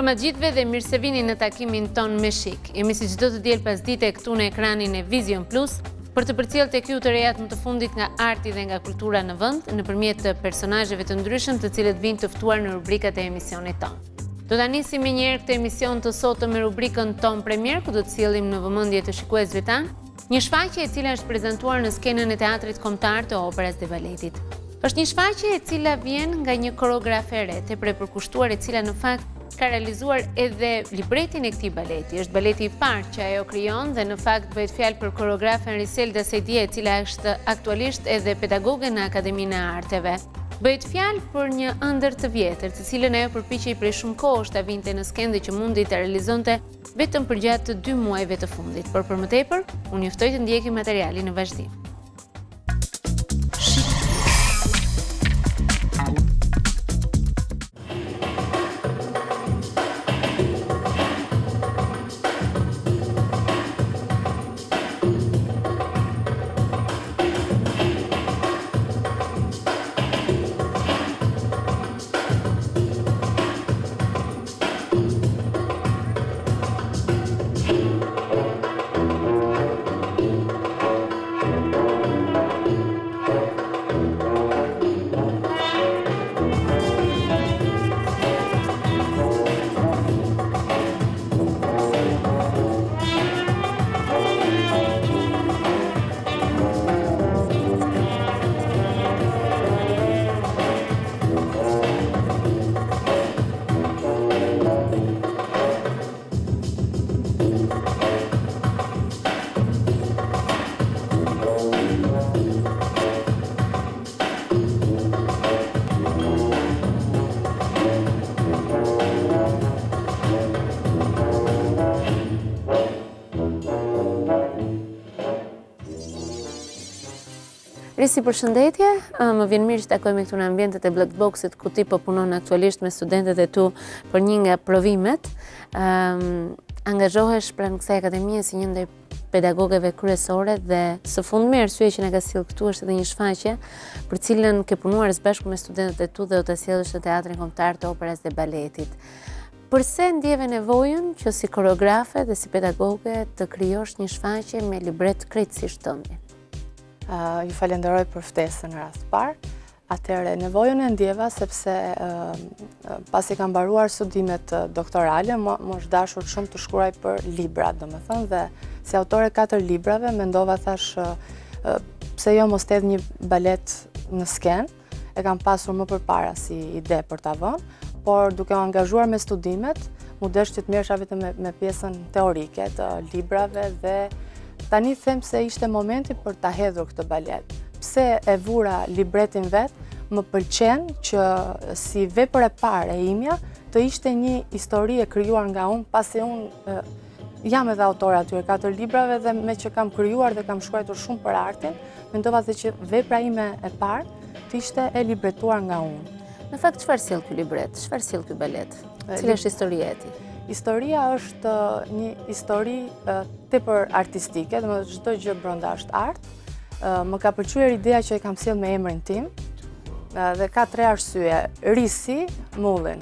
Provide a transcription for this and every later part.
Mbrëma gjithve dhe mirë se vini në takimin ton me shik. Jemi si çdo të diel pas dite këtu në ekranin e Vision Plus për të përcjellë tek ju të rejat më të fundit nga arti dhe nga kultura në vend nëpërmjet të personazheve të ndryshëm të cilët vinë të ftuar në rubrikat e emisionit ton. Do ta nisim më njëherë këtë emision të sotëm me rubrikën Ton Premier, ku do të sjellim në vëmendje të shikuesve tan një shfaqje e cila është prezantuar në skenën e Teatrit Kombëtar të Operës dhe Baletit. Është një shfaqje e cila vjen nga një koreografere tepër e përkushtuar e cila në fakt ka realizuar edhe libretin e këtij baleti. Është baleti i parë që ajo krijon dhe në fakt bëhet fjalë për koreografen Riselda Sejdia, e cila është aktualisht edhe pedagoge në Akademinë e Arteve. Bëhet fjalë për një ëndër të vjetër, të cilën ajo përpiqej prej shumë kohësh ta vinte në skenë dhe që mundi ta realizonte vetëm përgjatë të 2 muajve të fundit. Por për më tepër, unë juftoj të ndjekim materialin në vazhdim. Si përshëndetje, më vjen mirë që takojmë këtu në ambientet e Black Boxit, ku ti po punon aktualisht me studentët e tu për një nga provimet. Angazhohesh pranë kësaj akademie si një ndër pedagogëve kryesore dhe së fundmi arsye që na ka sjellë këtu është edhe një shfaqje për cilën ke punuar së bashku me studentët e tu dhe do ta sjellësh në Teatrin Kombëtar të Operës dhe Baletit. Përse ndjeve nevojën që si koreografe dhe si pedagoge të krijosh një shfaqje me libret krejtësisht tëndin? Ju falenderoj për ftesën në rast parë. Atëherë nevojën e ndjeva sepse pasi kam mbaruar studimet doktorale, më është dashur shumë të shkruaj për libra, domethënë, dhe si autore 4 librave mendova, thash, pse jo mos hedh një balet në skenë. E kam pasur më përpara si ide për ta vënë, por duke u angazhuar me studimet, mu desh që të merresha vetëm me pjesën teorike të librave dhe tani them se ishte momenti për ta hedhur këtë balet. Pse e vura libretin vet, më pëlqen që si vepër e parë e imja të ishte një histori e krijuar nga unë, pasi unë jam edhe autore atyre 4 librave dhe me që kam krijuar dhe kam shkruar shumë për artin, mendova se që vepra ime e parë të ishte e libretuar nga unë. Në fakt, çfarë sjell ky libret? Çfarë sjell ky balet? Cila është historia e tij? Historia është një histori tepër artistike, domethënë çdo gjë brenda është art. Më ka pëlqyer ideja që e kam sjell me emrin tim dhe ka 3 arsye. Risi, mullin.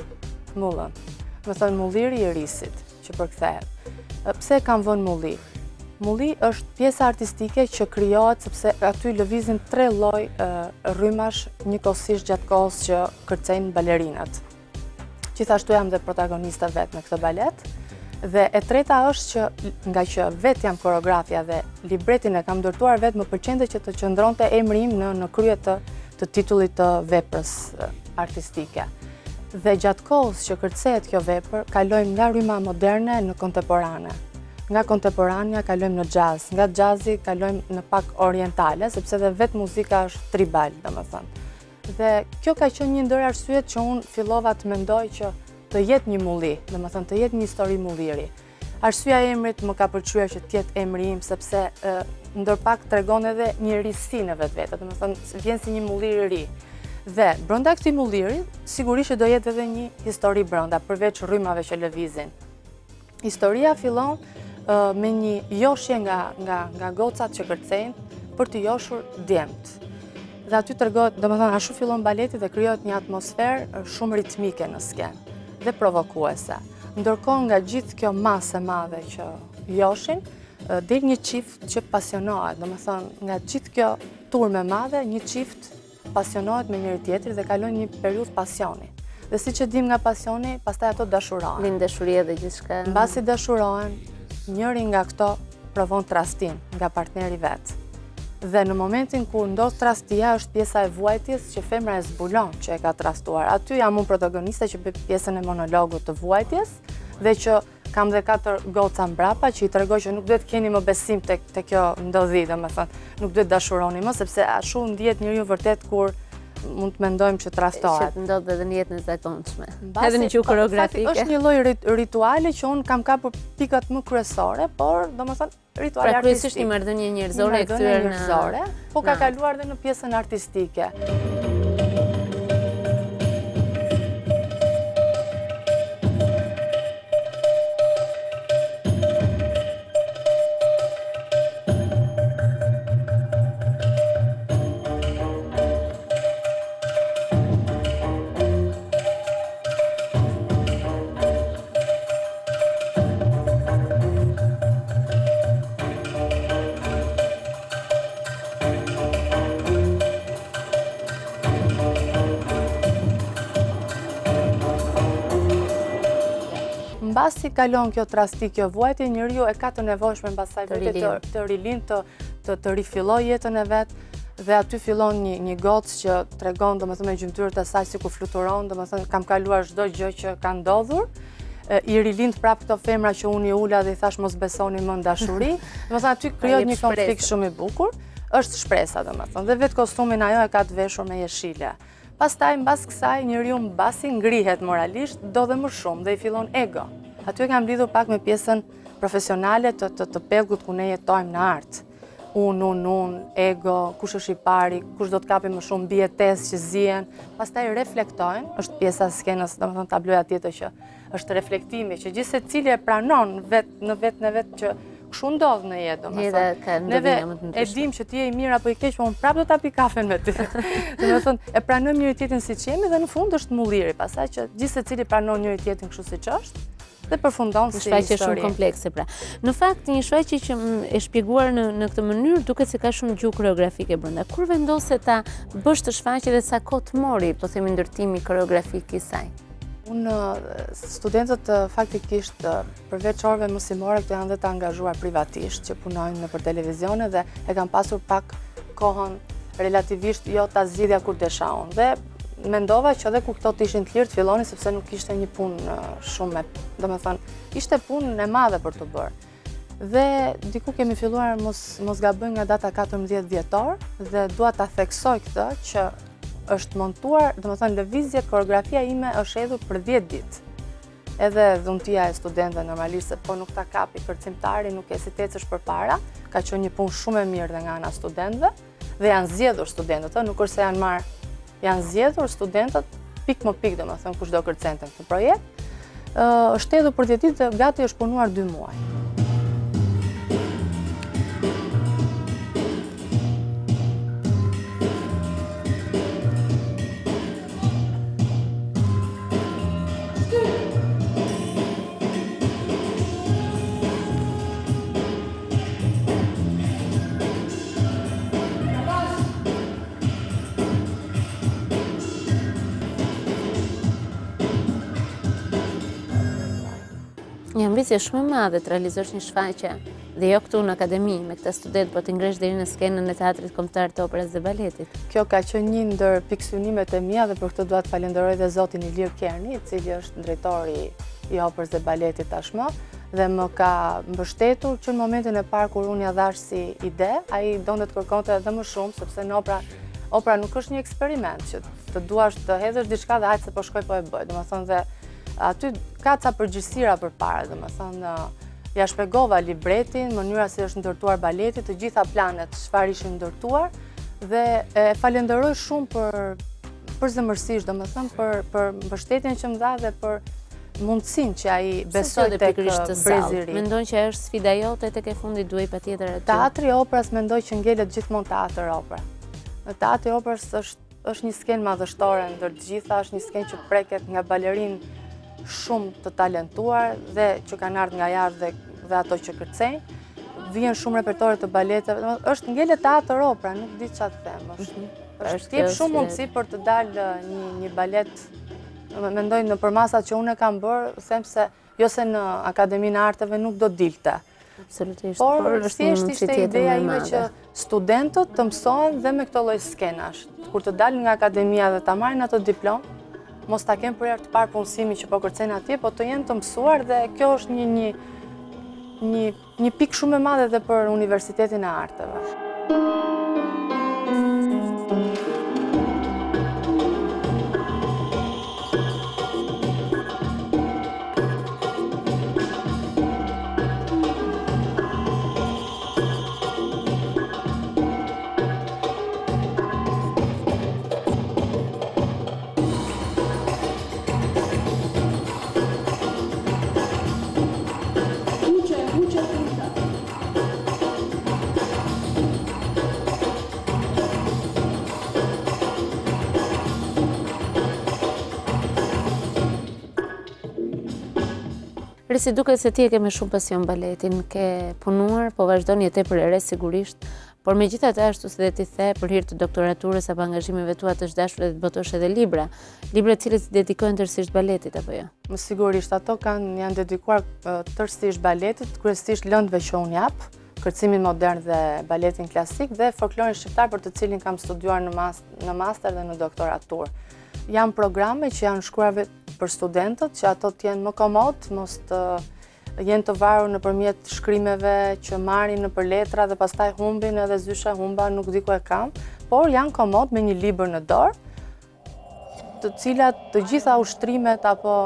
Do thënë mulliri i risit që përkthehet. Pse kam vënë mulli? Mulli është pjesa artistike që krijohet sepse aty lëvizin 3 lloj rrymash njëkohësisht gjatë kohës që kërcejnë balerinat. Gjithashtu jam dhe protagonista vetë në këtë balet. Dhe e treta është që nga që vetë jam koreografja dhe libretin e kam ndërtuar vetë, më pëlqente që të qëndronte emri im në krye të titullit të veprës artistike. Dhe gjatë kohës që kërcehet kjo vepër, kalojmë nga rryma moderne në kontemporane. Nga kontemporania kalojmë në jazz, nga jazzi kalojmë në pak orientale, sepse dhe vetë muzika është tribal, domethënë. Dhe kjo ka qenë një ndër arsyet që unë fillova të mendoj që të jetë një mulli, domethënë të jetë një histori mulliri. Arsyeja e emrit më ka pëlqyer që të jetë emri im sepse ndërpak tregon edhe një risi në vetvete, domethënë vjen si një mullir i ri. Dhe brenda këtij mulliri, sigurisht që do jetë edhe një histori brenda, përveç rrymave që lëvizin. Historia fillon me një joshje nga gocat që kërcejnë për të joshur djemt. Dhe aty tregohet, domethënë ashtu fillon baleti dhe krijohet një atmosferë shumë ritmike në skenë dhe provokuese. Ndërkohë nga gjithë kjo masë e madhe që joshin, del një qift që pasionohet, do më thonë nga gjithë kjo turme madhe, një qift pasionohet me njëri tjetri dhe kalon një periudhë pasioni. Dhe si që dim nga pasioni, pastaj ato dashurohen. Lind dashuria dhe gjithçka. Mbasi dashurohen, njëri nga këto provon trastin nga partneri vetë. Dhe në momentin ku ndodh trastia është pjesa e vuajtjes që femra e zbulon që e ka trastuar. Aty jam unë protagoniste që bëj pjesën e monologut të vuajtjes dhe që kam dhe 4 goca mbrapa që i tregoj që nuk duhet keni më besim te kjo ndodhi, domethënë, nuk duhet dashuroni më sepse ashtu ndihet njeriu vërtet kur mund të mendojmë që trastohet. Që ndodh edhe në jetën e zakonshme. Edhe në gjuhë koreografike. Është një lloj rituali që un kam kapur pikat më kryesore, por domethënë rituali artistik. Pra kryesisht një marrëdhënie njerëzore e kthyer në po ka kaluar edhe në pjesën artistike. Mbasi kalon kjo trasti, kjo vuajtje, njeriu e ka të nevojshme mbasaj të rilind, të rifilloj jetën e vet, dhe aty fillon një gocë që tregon domethënë me gjymtyrët e saj si ku fluturon, domethënë kam kaluar çdo gjë që ka ndodhur. I rilind prap këto femra që unë i ula dhe i thash mos besoni më në dashuri. Domethënë aty krijohet një konflikt shumë i bukur. Është shpresa domethënë dhe vetë kostumin ajo e ka të veshur me jeshile. Pastaj mbas kësaj njeriu mbasi ngrihet moralisht, do dhe më shumë dhe i fillon ego. Aty e kam lidhur pak me pjesën profesionale të pellgut ku ne jetojmë në art. Unë, ego, kush është i pari, kush do të kapi më shumë bijetesë që zihen, pastaj reflektojnë, është pjesa e skenës, domethënë tabloja tjetër që është reflektimi, që gjithë secili e pranon në vetë që kështu ndodh në jetë, domethënë. Neve e dim që ti je i mirë apo i keq, por unë prapë do ta pi kafen me ty. Domethënë e pranojmë njëri tjetrin siç jemi dhe në fund është mulliri, pastaj që gjithë secili pranon njëri tjetrin kështu siç është. Dhe përfundon si histori. Një shfaqje shumë komplekse pra. Në fakt, një shfaqje që e shpjeguar në këtë mënyrë duket se ka shumë gjuhë koreografike brenda. Kur vendose ta bësh të shfaqje dhe sa kohë të mori, po themi ndërtimi koreografik i saj? Unë studentët faktikisht përveç orëve mësimore këto janë dhe të angazhuar privatisht që punojnë nëpër televizione dhe e kam pasur pak kohën relativisht jo ta zgjidhja kur desha unë. Dhe mendova që edhe ku këto të ishin të lirë të filloni sepse nuk ishte një punë shumë, domethënë, ishte punë e madhe për të bërë. Dhe diku kemi filluar mos gabojmë nga data 14 dhjetor dhe dua ta theksoj këtë që është montuar, domethënë lëvizjet, koreografia ime është hedhur për 10 ditë. Edhe dhuntia e studentëve normalisht se po nuk ta kapi kërcimtari, nuk e si tecësh përpara, ka qenë një punë shumë e mirë dhe nga ana studentëve dhe janë zgjedhur studentët, nuk është se janë zgjedhur studentët pik më pik, domethënë kush do kërcente këtë projekt. Është hedhur për 10 ditë dhe gati është punuar 2 muaj. Një ambicje shumë e madhe të realizosh një shfaqje dhe jo këtu në akademi me këta student, po të ngresh deri në skenën e Teatrit Kombëtar të Operës dhe Baletit. Kjo ka qenë një ndër pikësynimet e mia dhe për këtë dua të falenderoj dhe zotin Ilir Kerni, i cili është drejtori i Operës dhe Baletit tashmë dhe më ka mbështetur që në momentin e parë kur unë ja dhash si ide, ai donte të kërkonte edhe më shumë sepse në opera nuk është një eksperiment që të duash të hedhësh diçka dhe hajtë se po shkoj po e bëj. Domethënë dhe aty ka ca përgjegjësira përpara, domethënë ja shpjegova libretin, mënyra si është ndërtuar baleti, të gjitha planet çfarë ishin ndërtuar dhe e falenderoj shumë për zëmërsisht, domethënë për mbështetjen që më dha dhe për mundësinë që ai besoi tek breziri. Mendon që është sfida jote tek e fundit duhej patjetër aty. Teatri i operës mendoj që ngjelet gjithmonë teatr opera. Në teatri operës është një skenë madhështore ndër të gjitha, është një skenë që preket nga balerinë shumë të talentuar dhe që kanë ardhur nga jashtë dhe ato që kërcejnë. Vjen shumë repertore të baleteve, është ngele teatër opera, nuk di çfarë të them. Është jep shumë mundësi për të dalë një balet. Mendoj në përmasat që unë e kam bërë, them se jo se në Akademinë e Arteve nuk do dilte. Absolutisht. Por thjesht ishte ideja ime që studentët të mësohen dhe me këto lloj skenash. Kur të dalin nga akademia dhe ta marrin ato diplomë, mos ta kenë për herë të parë punësimin që po kërcejnë atje, po të jenë të mësuar dhe kjo është një pikë shumë e madhe edhe për Universitetin e Arteve. Si duket se ti e ke me shumë pasion baletin, ke punuar, po vazhdoni e tepër e re sigurisht, por megjithatë ashtu si dhe ti the, për hir të doktoraturës apo angazhimeve tua të dashur të botosh edhe libra të cilët i dedikohen tërësisht baletit apo jo? Sigurisht, ato janë dedikuar tërësisht baletit, kryesisht lëndëve që unë jap, kërcimin modern dhe baletin klasik dhe folklorin shqiptar për të cilin kam studiuar në master dhe në doktoraturë. Janë programe që janë shkruar për studentët, që ato t'jenë më komod, mos të jenë të varur nëpërmjet shkrimeve që marrin nëpër letra dhe pastaj humbin edhe zysha humba, nuk di ku e kam, por janë komod me një libër në dorë, të cilat të gjitha ushtrimet apo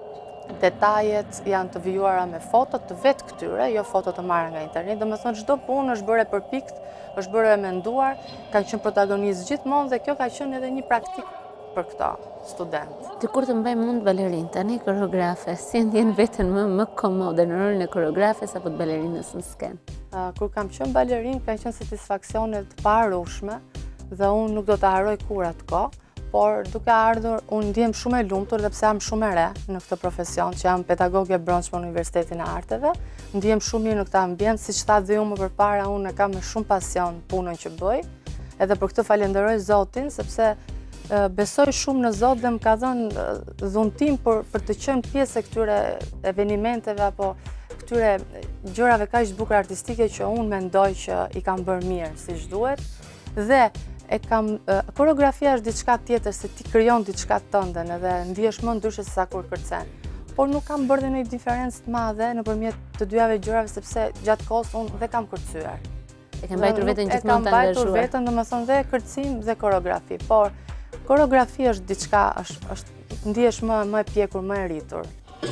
detajet janë të vijuara me fotot të vetë këtyre, jo fotot të marra nga internet. Domethënë çdo punë është bërë për pikë, është bërë e menduar, kanë qenë protagonistë gjithmonë dhe kjo ka qenë edhe një praktikë për këta student. Ti kur të mbaj mund balerin, tani koreografe, si ndjen veten më komode në rolin e koreografes apo të balerinës në skenë? Kur kam qenë balerin, kanë qenë satisfaksione të parushme dhe unë nuk do të harroj kur atë kohë, por duke ardhur, unë ndjem shumë e lumtur dhe pse jam shumë e re në këtë profesion, që jam pedagoge e brendshme në Universitetin e Arteve, ndjem shumë mirë në këtë ambient, siç tha dhe unë më përpara, unë e kam me shumë pasion punën që bëj, edhe për këtë falenderoj Zotin, sepse besoj shumë në Zot dhe më ka dhënë dhuntim për të qenë pjesë e këtyre evenimenteve apo këtyre gjërave kaq të bukura artistike që unë mendoj që i kam bërë mirë siç duhet. Dhe koreografia është diçka tjetër, se ti krijon diçka tënde dhe ndihesh më ndryshe se sa kur kërcen. Por nuk kam bërë dhe një diferencë të madhe nëpërmjet të dyave gjërave sepse gjatë kohës unë dhe kam kërcyer. E kam mbajtur veten gjithmonë të angazhuar. E kam mbajtur veten, domethënë dhe kërcim dhe koreografi, por koreografi është diçka, ndihesh më e pjekur, më e rritur.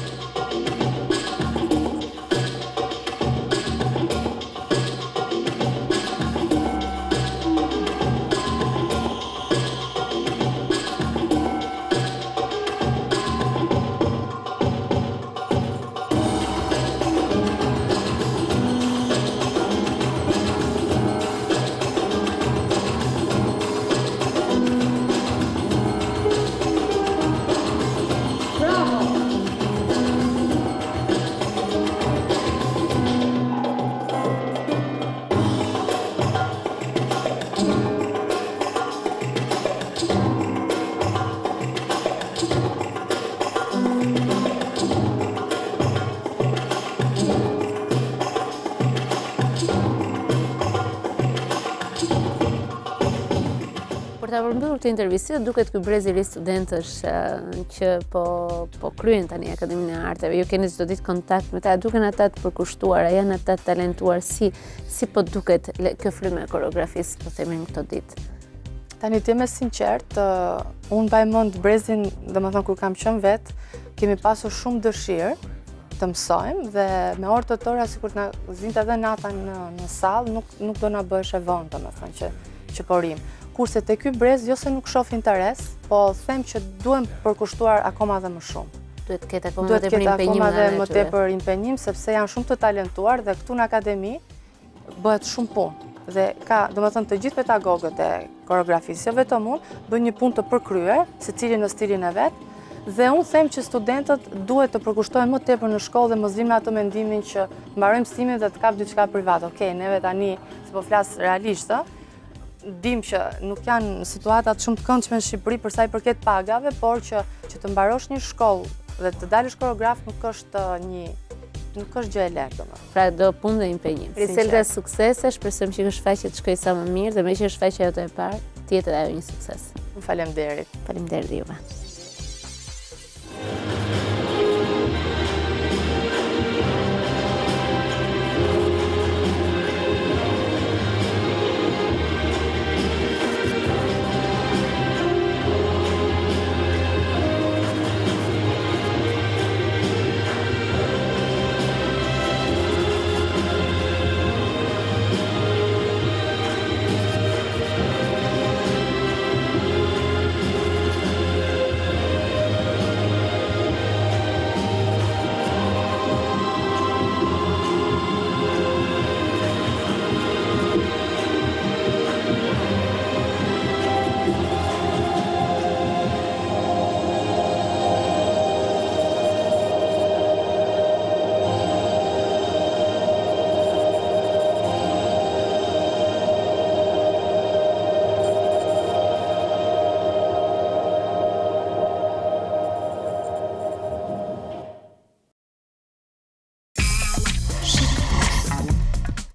Për ta përmbyllur këtë intervistë, duket ky brez i ri studentësh që po kryen tani Akademinë e Arteve. Ju keni çdo ditë kontakt me ta, duken ata të përkushtuar, janë ata të talentuar, si po duket kjo frymë e koreografisë, po themi në këto ditë. Tani të jem e sinqert, unë mbaj mend brezin, domethënë kur kam qenë vet, kemi pasur shumë dëshirë të mësojmë dhe me orë të tëra sikur na zinte edhe nata në sallë, nuk do na bëhesh e vonë, domethënë që po rim. Kurse te ky brez jo se nuk shoh interes, po them që duhem përkushtuar akoma dhe më shumë. Duhet të ketë akoma dhe më tepër impenjim, sepse janë shumë të talentuar dhe këtu në akademi bëhet shumë punë. Dhe domethënë të gjithë pedagogët e koreografisë, jo vetëm unë, bëjnë një punë të përkryer, secili në stilin e vet, Dhe unë them që studentët duhet të përkushtojnë më tepër në shkollë dhe mos vinë me ato mendimin që mbarojmë mësimin dhe të kap diçka privat. Okej, neve tani, se po flas realisht, dim që nuk janë situatat shumë të këndshme në Shqipëri për sa i përket pagave, por që të mbarosh një shkollë dhe të dalësh koreograf nuk është gjë e lehtë domethënë. Pra do punë dhe impenjim. Griselda, suksese, shpresojmë që kjo shfaqje të shkojë sa më mirë dhe me që shfaqja jote e parë, tjetë edhe ajo një sukses. Faleminderit. Faleminderit juve.